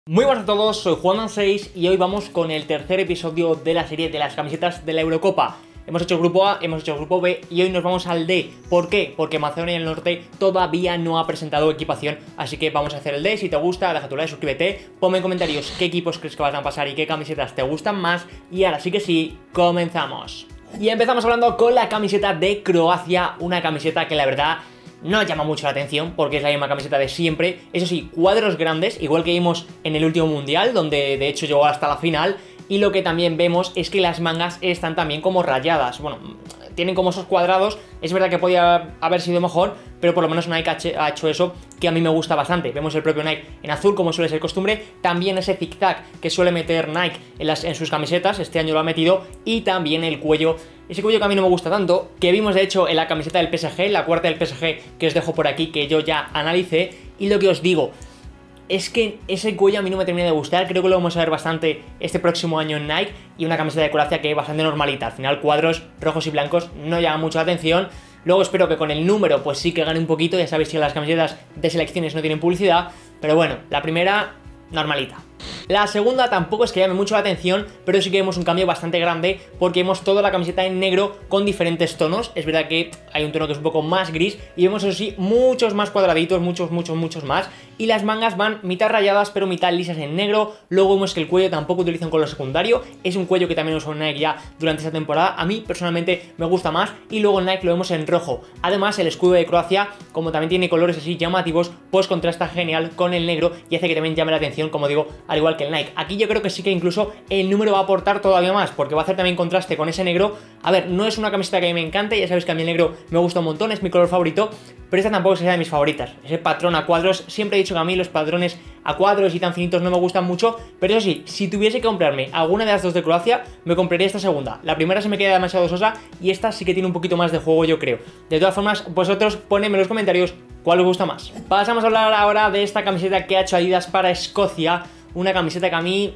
Muy buenas a todos, soy Juanman6 y hoy vamos con el tercer episodio de la serie de las camisetas de la Eurocopa. Hemos hecho el grupo A, hemos hecho el grupo B y hoy nos vamos al D. ¿Por qué? Porque Macedonia del Norte todavía no ha presentado equipación, así que vamos a hacer el D. Si te gusta, deja tu like, suscríbete, ponme en comentarios qué equipos crees que van a pasar y qué camisetas te gustan más. Y ahora sí que sí, comenzamos. Y empezamos hablando con la camiseta de Croacia, una camiseta que la verdad no llama mucho la atención porque es la misma camiseta de siempre. Eso sí, cuadros grandes, igual que vimos en el último mundial, donde de hecho llegó hasta la final. Y lo que también vemos es que las mangas están también como rayadas. Bueno, tienen como esos cuadrados. Es verdad que podía haber sido mejor, pero por lo menos Nike ha hecho eso que a mí me gusta bastante. Vemos el propio Nike en azul, como suele ser costumbre. También ese zigzag que suele meter Nike en sus camisetas. Este año lo ha metido. Y también el cuello. Ese cuello que a mí no me gusta tanto, que vimos de hecho en la camiseta del PSG, la cuarta del PSG, que os dejo por aquí, que yo ya analicé. Y lo que os digo es que ese cuello a mí no me termina de gustar. Creo que lo vamos a ver bastante este próximo año en Nike. Y una camiseta de Croacia que es bastante normalita. Al final cuadros rojos y blancos no llaman mucho la atención. Luego espero que con el número pues sí que gane un poquito. Ya sabéis que las camisetas de selecciones no tienen publicidad. Pero bueno, la primera, normalita. La segunda tampoco es que llame mucho la atención, pero sí que vemos un cambio bastante grande porque vemos toda la camiseta en negro con diferentes tonos. Es verdad que hay un tono que es un poco más gris y vemos eso sí muchos más cuadraditos, muchos más. Y las mangas van mitad rayadas pero mitad lisas en negro. Luego vemos que el cuello tampoco utiliza un color secundario, es un cuello que también usa Nike ya durante esta temporada. A mí personalmente me gusta más y luego en Nike lo vemos en rojo. Además el escudo de Croacia, como también tiene colores así llamativos, pues contrasta genial con el negro y hace que también llame la atención, como digo, al igual que el Nike. Aquí yo creo que sí que incluso el número va a aportar todavía más, porque va a hacer también contraste con ese negro. A ver, no es una camiseta que a mí me encante, ya sabéis que a mí el negro me gusta un montón, es mi color favorito, pero esta tampoco es de mis favoritas. Ese patrón a cuadros, siempre he dicho que a mí los patrones a cuadros y tan finitos no me gustan mucho, pero eso sí, si tuviese que comprarme alguna de las dos de Croacia, me compraría esta segunda. La primera se me queda demasiado sosa y esta sí que tiene un poquito más de juego, yo creo. De todas formas, vosotros ponedme en los comentarios cuál os gusta más. Pasamos a hablar ahora de esta camiseta que ha hecho Adidas para Escocia. Una camiseta que a mí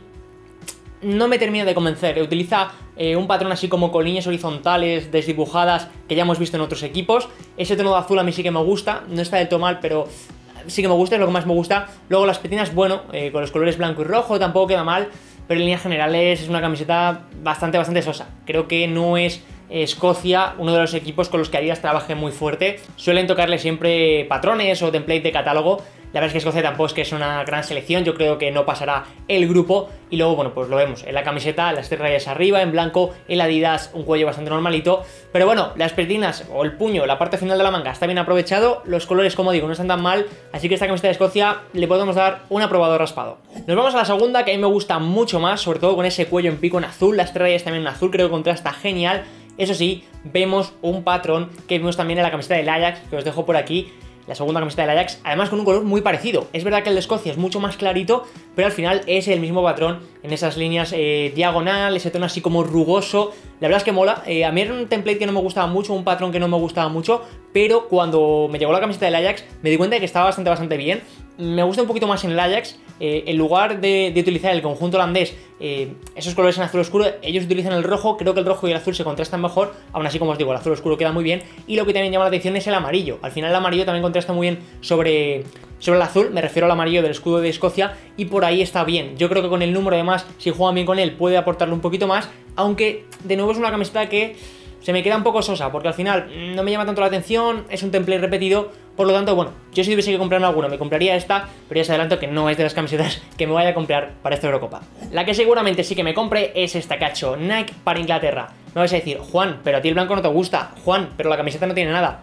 no me termina de convencer. Utiliza un patrón así como con líneas horizontales desdibujadas que ya hemos visto en otros equipos. Ese tono de azul a mí sí que me gusta. No está del todo mal, pero sí que me gusta, es lo que más me gusta. Luego las petinas, bueno, con los colores blanco y rojo tampoco queda mal, pero en líneas generales es una camiseta bastante sosa. Creo que no es Escocia uno de los equipos con los que Adidas trabaje muy fuerte. Suelen tocarle siempre patrones o template de catálogo. La verdad es que Escocia tampoco es que es una gran selección, yo creo que no pasará el grupo. Y luego, bueno, pues lo vemos en la camiseta, las tres rayas arriba, en blanco, el Adidas, un cuello bastante normalito. Pero bueno, las petinas o el puño, la parte final de la manga está bien aprovechado. Los colores, como digo, no están tan mal, así que esta camiseta de Escocia le podemos dar un aprobado raspado. Nos vamos a la segunda, que a mí me gusta mucho más, sobre todo con ese cuello en pico en azul, las tres rayas también en azul, creo que contrasta genial. Eso sí, vemos un patrón que vimos también en la camiseta del Ajax, que os dejo por aquí. La segunda camiseta del Ajax, además con un color muy parecido. Es verdad que el de Escocia es mucho más clarito, pero al final es el mismo patrón en esas líneas diagonal, ese tono así como rugoso. La verdad es que mola. A mí era un template que no me gustaba mucho, un patrón que no me gustaba mucho, pero cuando me llegó la camiseta del Ajax me di cuenta de que estaba bastante bien. Me gusta un poquito más en el Ajax. En lugar de utilizar el conjunto holandés, esos colores en azul oscuro, ellos utilizan el rojo. Creo que el rojo y el azul se contrastan mejor. Aún así, como os digo, el azul oscuro queda muy bien. Y lo que también llama la atención es el amarillo. Al final el amarillo también contrasta muy bien sobre el azul. Me refiero al amarillo del escudo de Escocia. Y por ahí está bien. Yo creo que con el número, además, si juegan bien con él, puede aportarle un poquito más. Aunque, de nuevo, es una camiseta que se me queda un poco sosa, porque al final no me llama tanto la atención, es un template repetido, por lo tanto, bueno, yo si tuviese que comprarme alguno me compraría esta, pero ya os adelanto que no es de las camisetas que me vaya a comprar para esta Eurocopa. La que seguramente sí que me compre es esta que ha hecho Nike para Inglaterra. Me vais a decir, Juan, pero a ti el blanco no te gusta, Juan, pero la camiseta no tiene nada.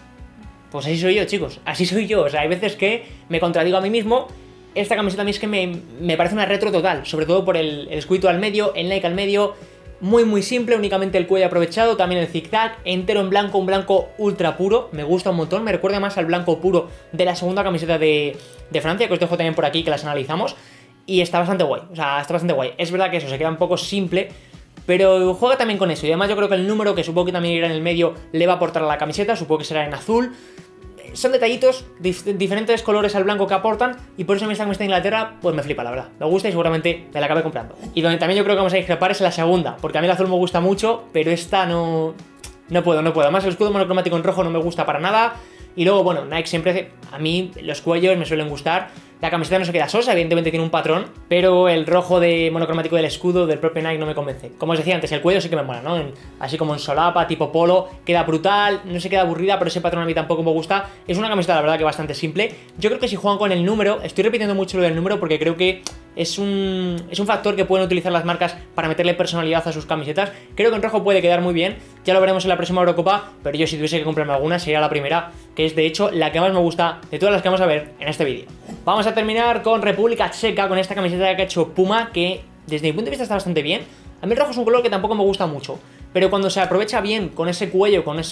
Pues así soy yo, chicos, así soy yo. O sea, hay veces que me contradigo a mí mismo. Esta camiseta a mí es que me parece una retro total, sobre todo por el escudo al medio, el Nike al medio. Muy simple, únicamente el cuello aprovechado, también el zigzag, entero en blanco, un blanco ultra puro, me gusta un montón, me recuerda más al blanco puro de la segunda camiseta de Francia, que os dejo también por aquí, que las analizamos, y está bastante guay, o sea, está bastante guay. Es verdad que eso se queda un poco simple, pero juega también con eso, y además yo creo que el número, que supongo que también irá en el medio, le va a aportar a la camiseta, supongo que será en azul. Son detallitos, diferentes colores al blanco que aportan, y por eso esta camiseta de Inglaterra pues me flipa, la verdad. Me gusta y seguramente me la acabe comprando. Y donde también yo creo que vamos a discrepar es en la segunda, porque a mí el azul me gusta mucho, pero esta no puedo. Además el escudo monocromático en rojo no me gusta para nada. Y luego, bueno, Nike siempre, a mí los cuellos me suelen gustar. La camiseta no se queda sosa, evidentemente tiene un patrón, pero el rojo de monocromático del escudo del propio Nike no me convence. Como os decía antes, el cuello sí que me mola, ¿no? Así como en solapa, tipo polo, queda brutal, no se queda aburrida, pero ese patrón a mí tampoco me gusta. Es una camiseta, la verdad, que bastante simple. Yo creo que si juegan con el número, estoy repitiendo mucho lo del número porque creo que es un factor que pueden utilizar las marcas para meterle personalidad a sus camisetas. Creo que en rojo puede quedar muy bien, ya lo veremos en la próxima Eurocopa, pero yo si tuviese que comprarme alguna sería la primera, que es de hecho la que más me gusta de todas las que vamos a ver en este vídeo. Vamos a terminar con República Checa, con esta camiseta que ha hecho Puma, que desde mi punto de vista está bastante bien. A mí el rojo es un color que tampoco me gusta mucho, pero cuando se aprovecha bien con ese cuello, con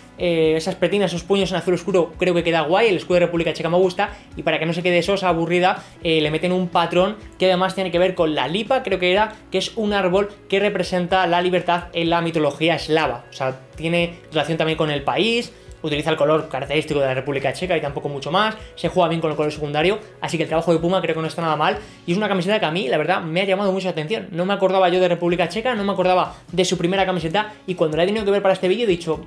esas pretinas, esos puños en azul oscuro, creo que queda guay. El escudo de República Checa me gusta, y para que no se quede sosa, aburrida, le meten un patrón que además tiene que ver con la lipa, creo que es un árbol que representa la libertad en la mitología eslava. O sea, tiene relación también con el país. Utiliza el color característico de la República Checa y tampoco mucho más. Se juega bien con el color secundario, así que el trabajo de Puma creo que no está nada mal. Y es una camiseta que a mí, la verdad, me ha llamado mucho la atención. No me acordaba yo de República Checa, no me acordaba de su primera camiseta, y cuando la he tenido que ver para este vídeo he dicho,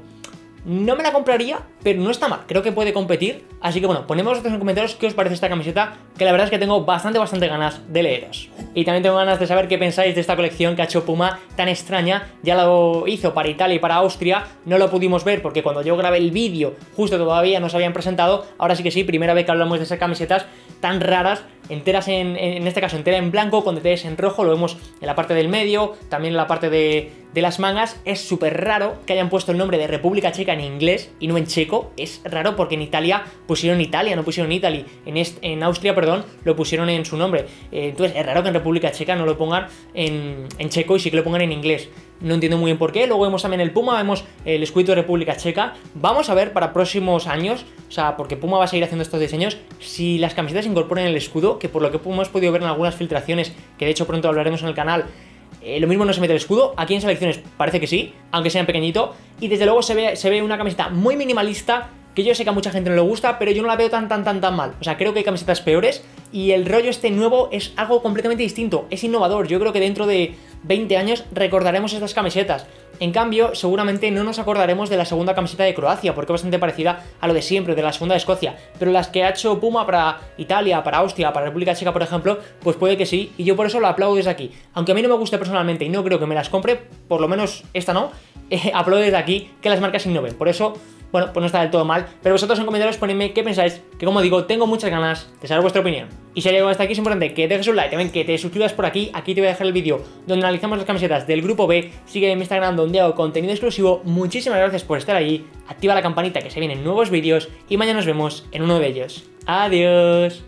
no me la compraría, pero no está mal, creo que puede competir. Así que bueno, ponedme vosotros en comentarios qué os parece esta camiseta, que la verdad es que tengo bastante ganas de leeros. Y también tengo ganas de saber qué pensáis de esta colección que ha hecho Puma tan extraña. Ya lo hizo para Italia y para Austria, no lo pudimos ver porque cuando yo grabé el vídeo justo todavía no se habían presentado. Ahora sí que sí, primera vez que hablamos de esas camisetas tan raras, enteras en este caso entera en blanco con detalles en rojo. Lo vemos en la parte del medio, también en la parte de las mangas. Es súper raro que hayan puesto el nombre de República Checa en inglés y no en checo. Es raro porque en Italia pusieron Italia, no pusieron Italy. En Austria, perdón, lo pusieron en su nombre. Entonces es raro que en República Checa no lo pongan en checo y sí que lo pongan en inglés. No entiendo muy bien por qué. Luego vemos también el Puma, vemos el escudo de República Checa. Vamos a ver para próximos años, o sea, porque Puma va a seguir haciendo estos diseños, si las camisetas incorporan el escudo, que por lo que hemos podido ver en algunas filtraciones, que de hecho pronto hablaremos en el canal, lo mismo no se mete el escudo. Aquí en selecciones parece que sí, aunque sea en pequeñito. Y desde luego se ve una camiseta muy minimalista, que yo sé que a mucha gente no le gusta, pero yo no la veo tan mal. O sea, creo que hay camisetas peores, y el rollo este nuevo es algo completamente distinto, es innovador. Yo creo que dentro de 20 años recordaremos estas camisetas. En cambio, seguramente no nos acordaremos de la segunda camiseta de Croacia, porque es bastante parecida a lo de siempre, de la segunda de Escocia. Pero las que ha hecho Puma para Italia, para Austria, para República Checa, por ejemplo, pues puede que sí, y yo por eso lo aplaudo desde aquí. Aunque a mí no me guste personalmente y no creo que me las compre, por lo menos esta no, aplaudo desde aquí que las marcas innoven. Por eso, bueno, pues no está del todo mal. Pero vosotros en comentarios ponedme qué pensáis, que como digo, tengo muchas ganas de saber vuestra opinión. Y si has llegado hasta aquí es importante que dejes un like, también que te suscribas por aquí. Aquí te voy a dejar el vídeo donde analizamos las camisetas del grupo B. Sigue en mi Instagram donde hago contenido exclusivo. Muchísimas gracias por estar allí. Activa la campanita que se vienen nuevos vídeos y mañana nos vemos en uno de ellos. Adiós.